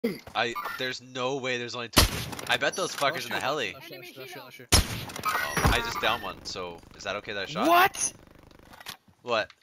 There's no way there's only two. I bet those fuckers in the heli. Oh, I just downed one, so is that okay that I shot? What? What?